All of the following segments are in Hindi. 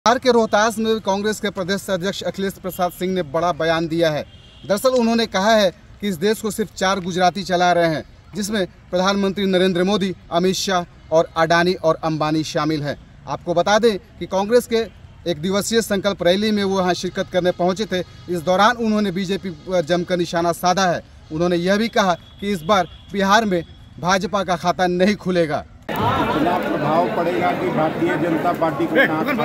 बिहार के रोहतास में कांग्रेस के प्रदेश अध्यक्ष अखिलेश प्रसाद सिंह ने बड़ा बयान दिया है। दरअसल उन्होंने कहा है कि इस देश को सिर्फ 4 गुजराती चला रहे हैं, जिसमें प्रधानमंत्री नरेंद्र मोदी, अमित शाह और अडानी और अंबानी शामिल हैं। आपको बता दें कि कांग्रेस के एक दिवसीय संकल्प रैली में वो यहाँ शिरकत करने पहुंचे थे। इस दौरान उन्होंने बीजेपी पर जमकर निशाना साधा है। उन्होंने यह भी कहा कि इस बार बिहार में भाजपा का खाता नहीं खुलेगा। इतना प्रभाव पड़ेगा कि भारतीय जनता पार्टी को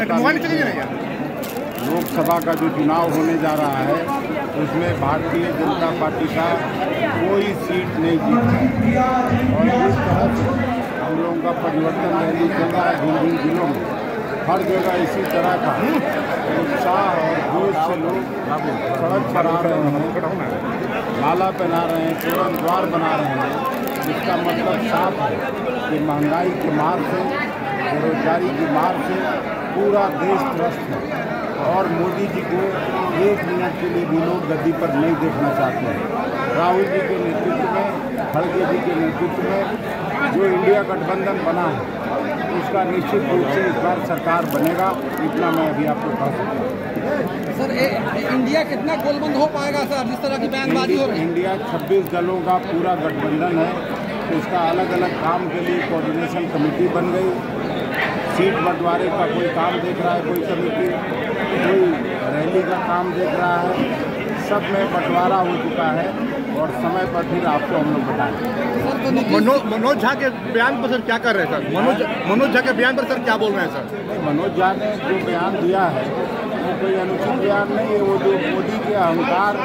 लोकसभा का जो चुनाव होने जा रहा है उसमें भारतीय जनता पार्टी का कोई सीट नहीं जीता। और इस तरह से हम लोगों का परिवर्तन रैली चल रहा है भिन्न जिलों में। हर जगह इसी तरह का उत्साह और जोश से लोग सड़क पर आ रहे हैं, माला पहना रहे हैं, तोरण द्वार बना रहे हैं। इसका मतलब साफ है कि महंगाई की मार से, बेरोजगारी की मार से पूरा देश त्रस्त है और मोदी जी को 1 मिनट के लिए भी लोग गद्दी पर नहीं देखना चाहते हैं। राहुल जी के नेतृत्व में, खड़गे जी के नेतृत्व में जो इंडिया गठबंधन बना है उसका निश्चित रूप से इस बार सरकार बनेगा। इतना मैं अभी आपको कह सकता हूँ। सर इंडिया कितना गोलबंद हो पाएगा सर, जिस तरह की बयानबाजी हो रही है? इंडिया 26 दलों का पूरा गठबंधन है, उसका अलग अलग काम के लिए कोऑर्डिनेशन कमेटी बन गई। सीट बंटवारे का कोई काम देख रहा है कोई कमेटी, कोई रैली का काम देख रहा है। सब में बंटवारा हो चुका है और समय पर फिर आपको हम लोग बताएंगे। मनोज झा के बयान पर सर क्या कर रहे हैं सर? मनोज झा के बयान पर सर क्या बोल रहे हैं सर? मनोज झा ने जो बयान दिया है वो कोई अनुचित बयान नहीं है। वो जो मोदी के अहंकार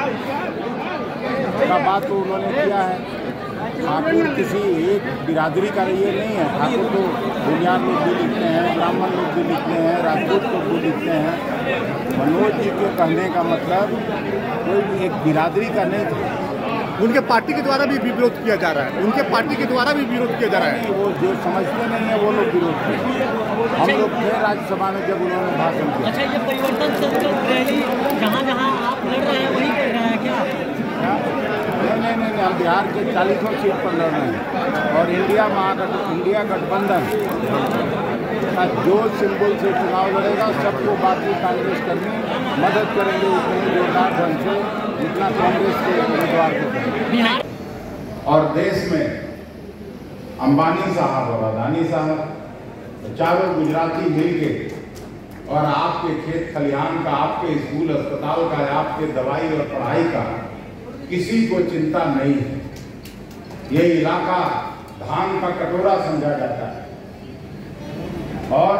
का बात तो उन्होंने किया है। ठाकुर किसी एक बिरादरी का ये नहीं है। ठाकुर तो दुनिया लोग भी लिखते हैं, ब्राह्मण लोग भी लिखते हैं, राजपूत लोग भी लिखते हैं। मनोज जी के कहने का मतलब कोई एक बिरादरी का नहीं था। उनके पार्टी के द्वारा भी विरोध किया जा रहा है, उनके पार्टी के द्वारा भी विरोध किया जा रहा है। वो जो समझते नहीं है वो लोग विरोध किए। हम लोग थे राज्यसभा में जब उन्होंने भाषण किया। अच्छा, ये परिवर्तन संकल्प रैली जहाँ आप लड़ रहे हैं वहीं कर रहे हैं क्या? नहीं, हम बिहार के 40 सीट पर लड़ रहे हैं और इंडिया गठबंधन का जो सिंबल से चुनाव लड़ेगा सबको बाकी कांग्रेस कर्मी मदद करेंगे उतने जोरदार ढंग से जितना कांग्रेस के उम्मीदवार को करेंगे। और देश में अंबानी साहब और अडानी साहब चारों गुजराती मिलके और आपके खेत खलिहान का, आपके स्कूल अस्पताल का, आपके दवाई और पढ़ाई का किसी को चिंता नहीं है। ये इलाका धान का कटोरा समझा जाता है और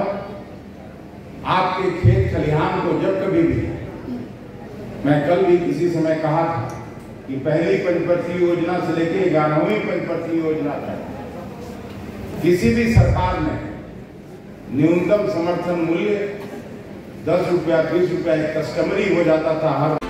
आपके खेत खलिहान को जब कभी भी, मैं कल भी किसी समय कहा था कि पहली पंचवर्षीय योजना से लेकर 11वीं पंचवर्षीय योजना तक किसी भी सरकार ने न्यूनतम समर्थन मूल्य 10 रुपया 20 रुपया एक कस्टमरी हो जाता था हर